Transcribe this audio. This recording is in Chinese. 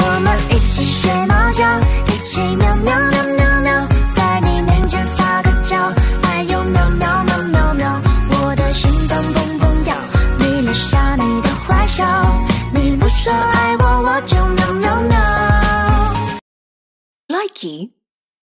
我们一起学猫叫，一起喵喵喵喵喵，在你面前撒个娇，哎呦喵喵喵喵喵，我的心脏砰砰跳，你留下你的坏笑，你不说爱我，我就喵喵喵。Likey